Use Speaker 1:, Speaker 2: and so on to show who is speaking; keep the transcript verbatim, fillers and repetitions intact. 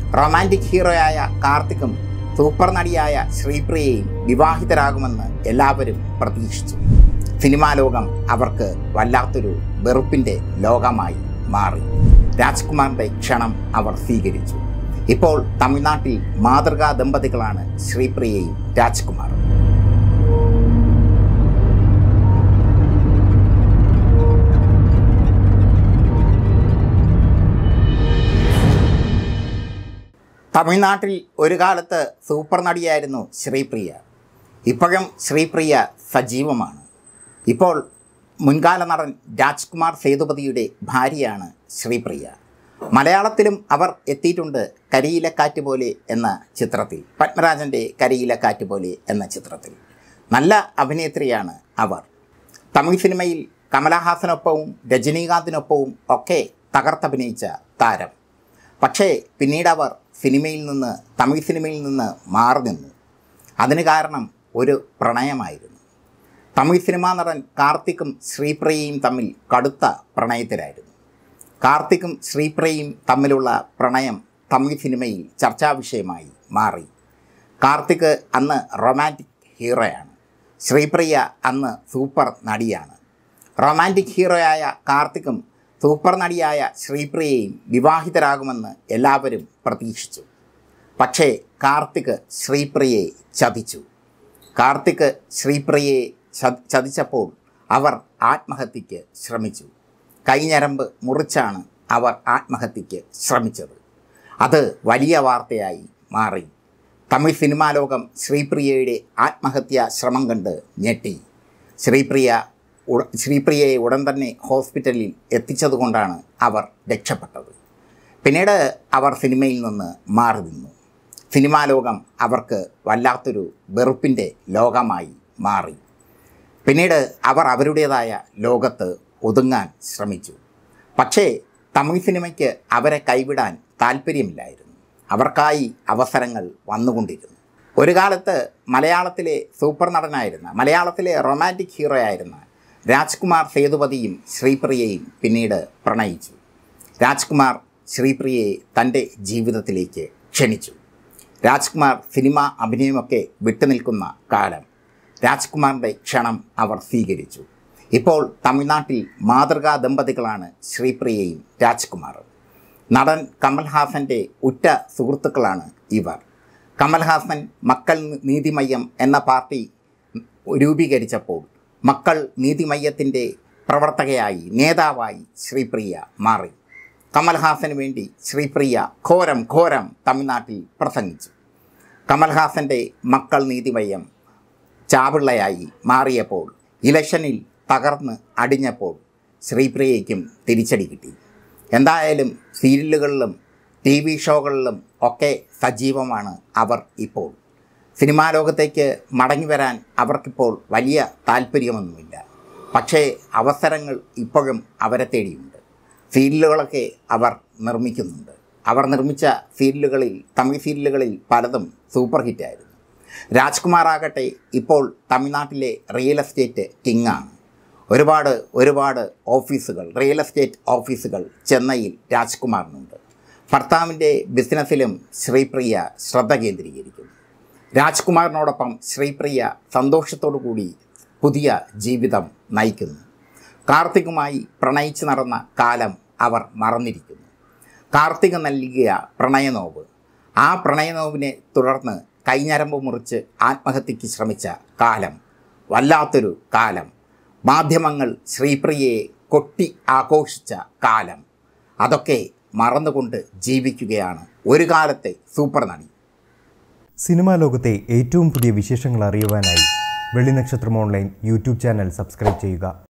Speaker 1: Romantic ഹീറോയായ കാർത്തിക്കും super നടിയായ ശ്രീപ്രിയയും വിവാഹിതരാകുമെന്ന് എല്ലാവരും പ്രതീക്ഷിച്ചു. Cinema ലോകം അവർക്ക് വല്ലാത്തൊരു വെറുപ്പിൻ്റെ ലോകമായി മാറി. രാജ്കുമാറിൻ്റെ ക്ഷണം അവർ സ്വീകരിച്ചു. ഇപ്പോൾ തമിഴ്നാട്ടിൽ മാതൃകാ ദമ്പതികളാണ് ശ്രീപ്രിയയും രാജ്കുമാറും. തമിഴ്നാട്ടിൽ ഒരു കാലത്ത് സൂപ്പർ നടിയായിരുന്നു ശ്രീപ്രിയ. ഇപ്പോഴും ശ്രീപ്രിയ സജീവമാണ്. ഇപ്പോൾ മുൻകാല നടൻ രാജ്കുമാർ സേതുപതിയുടെ ഭാര്യയാണ് ശ്രീപ്രിയ. മലയാളത്തിലും അവർ എത്തിയിട്ടുണ്ട്. കരിയിലെ കാറ്റ് പോലെ എന്ന ചിത്രത്തിൽ, പത്മരാജൻ്റെ കരിയിലെ കാറ്റ് പോലെ എന്ന ചിത്രത്തിൽ. നല്ല അഭിനേത്രിയാണ് അവർ. തമിഴ് സിനിമയിൽ കമലഹാസനൊപ്പവും രജനീകാന്തിനൊപ്പവും ഒക്കെ തകർത്തഭിനയിച്ച താരം. പക്ഷേ പിന്നീട് അവർ സിനിമയിൽ നിന്ന് തമിഴ് സിനിമയിൽ നിന്ന് മാറി നിന്നു. അതിന് കാരണം ഒരു പ്രണയമായിരുന്നു. തമിഴ് സിനിമാ നടൻ കാർത്തിക്കും ശ്രീപ്രിയയും തമ്മിൽ കടുത്ത പ്രണയത്തിലായിരുന്നു. കാർത്തിക്കും ശ്രീപ്രിയയും തമ്മിലുള്ള പ്രണയം തമിഴ് സിനിമയിൽ ചർച്ചാ വിഷയമായി മാറി. കാർത്തിക് അന്ന് റൊമാൻറ്റിക് ഹീറോയാണ്. ശ്രീപ്രിയ അന്ന് സൂപ്പർ നടിയാണ്. റൊമാൻറ്റിക് ഹീറോയായ കാർത്തിക്കും സൂപ്പർ നടിയായ ശ്രീപ്രിയയും വിവാഹിതരാകുമെന്ന് എല്ലാവരും പ്രതീക്ഷിച്ചു. പക്ഷേ കാർത്തിക് ശ്രീപ്രിയയെ ചതിച്ചു. കാർത്തിക് ശ്രീപ്രിയയെ ചതിച്ചപ്പോൾ അവർ ആത്മഹത്യയ്ക്ക് ശ്രമിച്ചു. കൈഞ്ഞരമ്പ് മുറിച്ചാണ് അവർ ആത്മഹത്യയ്ക്ക് ശ്രമിച്ചത്. അത് വലിയ വാർത്തയായി മാറി. തമിഴ് സിനിമാ ലോകം ശ്രീപ്രിയയുടെ ആത്മഹത്യാ ശ്രമം കണ്ട് ഞെട്ടി. ശ്രീപ്രിയ ശ്രീപ്രിയയെ ഉടൻ തന്നെ ഹോസ്പിറ്റലിൽ എത്തിച്ചതുകൊണ്ടാണ് അവർ രക്ഷപ്പെട്ടത്. പിന്നീട് അവർ സിനിമയിൽ നിന്ന് മാറി നിന്നു. സിനിമാ ലോകം അവർക്ക് വല്ലാത്തൊരു വെറുപ്പിൻ്റെ ലോകമായി മാറി. പിന്നീട് അവർ അവരുടേതായ ലോകത്ത് ഒതുങ്ങാൻ ശ്രമിച്ചു. പക്ഷേ തമിഴ് സിനിമയ്ക്ക് അവരെ കൈവിടാൻ താല്പര്യമില്ലായിരുന്നു. അവർക്കായി അവസരങ്ങൾ വന്നുകൊണ്ടിരുന്നു. ഒരു കാലത്ത് മലയാളത്തിലെ സൂപ്പർ നടനായിരുന്ന, മലയാളത്തിലെ റൊമാൻറ്റിക് ഹീറോയായിരുന്ന രാജ്കുമാർ സേതുപതിയും ശ്രീപ്രിയയും പിന്നീട് പ്രണയിച്ചു. രാജ്കുമാർ ശ്രീപ്രിയയെ തൻ്റെ ജീവിതത്തിലേക്ക് ക്ഷണിച്ചു. രാജ്കുമാർ സിനിമ അഭിനയമൊക്കെ വിട്ടുനിൽക്കുന്ന കാലം രാജ്കുമാറിൻ്റെ ക്ഷണം അവർ സ്വീകരിച്ചു. ഇപ്പോൾ തമിഴ്നാട്ടിൽ മാതൃകാ ദമ്പതികളാണ് ശ്രീപ്രിയയും രാജ്കുമാറും. നടൻ കമൽഹാസൻ്റെ ഉറ്റ സുഹൃത്തുക്കളാണ് ഇവർ. കമൽഹാസൻ മക്കൾ നീതിമയ്യം എന്ന പാർട്ടി രൂപീകരിച്ചപ്പോൾ മക്കൾ നീതിമയ്യത്തിൻ്റെ പ്രവർത്തകയായി, നേതാവായി ശ്രീപ്രിയ മാറി. കമൽഹാസന് വേണ്ടി ശ്രീപ്രിയ ഘോരം ഘോരം തമിഴ്നാട്ടിൽ പ്രസംഗിച്ചു. കമൽഹാസൻ്റെ മക്കൾ നീതിമയ്യം ചാപിള്ളയായി മാറിയപ്പോൾ, ഇലക്ഷനിൽ തകർന്ന് അടിഞ്ഞപ്പോൾ ശ്രീപ്രിയയ്ക്കും തിരിച്ചടി കിട്ടി. എന്തായാലും സീരിയലുകളിലും ടി വി ഷോകളിലും ഒക്കെ സജീവമാണ് അവർ ഇപ്പോൾ. സിനിമാ ലോകത്തേക്ക് മടങ്ങി വരാൻ അവർക്കിപ്പോൾ വലിയ താല്പര്യമൊന്നുമില്ല. പക്ഷേ അവസരങ്ങൾ ഇപ്പോഴും അവരെ തേടിയുണ്ട്. സീരിയലുകളൊക്കെ അവർ നിർമ്മിക്കുന്നുണ്ട്. അവർ നിർമ്മിച്ച സീരിയലുകളിൽ, തമിഴ് സീരിയലുകളിൽ പലതും സൂപ്പർ ഹിറ്റായിരുന്നു. രാജ്കുമാറാകട്ടെ ഇപ്പോൾ തമിഴ്നാട്ടിലെ റിയൽ എസ്റ്റേറ്റ് കിങ്ങാണ്. ഒരുപാട് ഒരുപാട് ഓഫീസുകൾ, റിയൽ എസ്റ്റേറ്റ് ഓഫീസുകൾ ചെന്നൈയിൽ രാജ്കുമാറിനുണ്ട്. ഭർത്താവിൻ്റെ ബിസിനസ്സിലും ശ്രീപ്രിയ ശ്രദ്ധ കേന്ദ്രീകരിക്കുന്നു. രാജ്കുമാറിനോടൊപ്പം ശ്രീപ്രിയ സന്തോഷത്തോടു കൂടി പുതിയ ജീവിതം നയിക്കുന്നു. കാർത്തികുമായി പ്രണയിച്ച് നടന്ന കാലം അവർ മറന്നിരിക്കുന്നു. കാർത്തിക് നൽകിയ പ്രണയനോവ്, ആ പ്രണയനോവിനെ തുടർന്ന് കൈഞ്ഞരമ്പ് മുറിച്ച് ആത്മഹത്യയ്ക്ക് ശ്രമിച്ച കാലം, വല്ലാത്തൊരു കാലം. മാധ്യമങ്ങൾ ശ്രീപ്രിയയെ കൊട്ടി ആഘോഷിച്ച കാലം, അതൊക്കെ മറന്നുകൊണ്ട് ജീവിക്കുകയാണ് ഒരു കാലത്തെ സൂപ്പർ നടി.
Speaker 2: സിനിമാ ലോകത്തെ ഏറ്റവും പുതിയ വിശേഷങ്ങൾ അറിയുവാനായി Vellinakshatram online YouTube channel subscribe ചെയ്യുക.